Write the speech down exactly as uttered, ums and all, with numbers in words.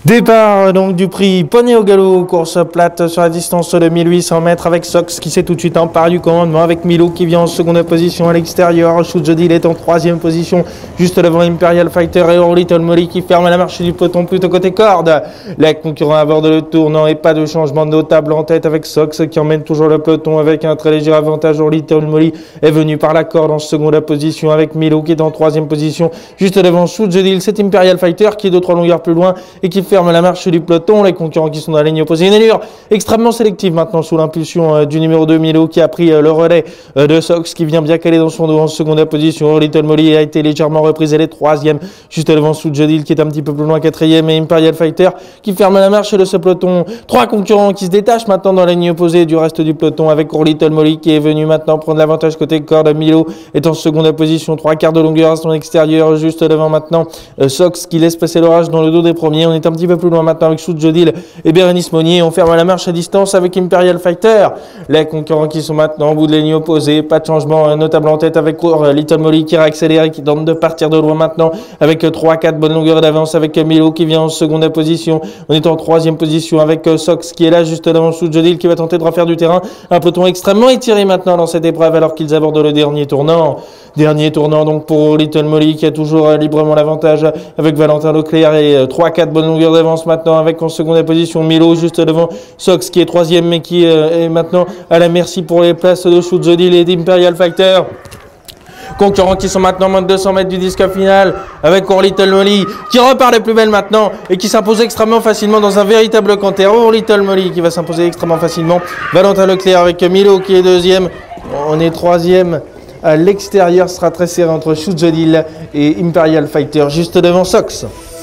Départ donc du prix Poney au galop, course plate sur la distance de mille huit cents mètres avec Sox qui s'est tout de suite emparé du commandement avec Milo qui vient en seconde position à l'extérieur. Shoot the Deal est en troisième position juste devant Imperial Fighter et Or Little Molly qui ferme la marche du peloton plutôt côté corde. Les concurrents abordent le tournant et pas de changement notable en tête avec Sox qui emmène toujours le peloton avec un très léger avantage. Or Little Molly est venu par la corde en seconde position avec Milo qui est en troisième position juste devant Shoot the Deal. C'est Imperial Fighter qui est deux trois longueurs plus loin et qui ferme la marche du peloton. Les concurrents qui sont dans la ligne opposée, une allure extrêmement sélective maintenant sous l'impulsion euh, du numéro deux Milo qui a pris euh, le relais euh, de Sox qui vient bien caler dans son dos en seconde position. Or Little Molly a été légèrement reprise, elle est troisième juste devant Shoot the Deal qui est un petit peu plus loin, quatrième, et Imperial Fighter qui ferme la marche de ce peloton. Trois concurrents qui se détachent maintenant dans la ligne opposée du reste du peloton avec Or Little Molly qui est venu maintenant prendre l'avantage côté corde. Milo est en seconde position, trois quarts de longueur à son extérieur juste devant maintenant euh, Sox qui laisse passer l'orage dans le dos des premiers. On est un petit peu plus loin maintenant avec Shoot the Deal et Bérénice Monnier. On ferme la marche à distance avec Imperial Fighter. Les concurrents qui sont maintenant au bout de la ligne opposée, pas de changement notable en tête avec Little Molly qui réaccélère, qui tente de partir de loin maintenant avec trois quatre bonnes longueurs d'avance avec Milo qui vient en seconde position. On est en troisième position avec Sox qui est là juste devant Shoot the Deal qui va tenter de refaire du terrain. Un peloton extrêmement étiré maintenant dans cette épreuve alors qu'ils abordent le dernier tournant. Dernier tournant donc pour Little Molly qui a toujours librement l'avantage avec Valentin Leclerc et trois quatre bonnes longueurs d'avance maintenant avec en seconde position Milo juste devant Sox qui est troisième mais qui euh, est maintenant à la merci pour les places de Shoot the Deal et d'Imperial Fighter. Concurrents qui sont maintenant moins de deux cents mètres du disque final avec Or Little Molly qui repart les plus belles maintenant et qui s'impose extrêmement facilement dans un véritable canter. Or Little Molly qui va s'imposer extrêmement facilement. Valentin Leclerc avec Milo qui est deuxième. On est troisième. À l'extérieur, sera très serré entre Shoot the Deal et Imperial Fighter juste devant Sox.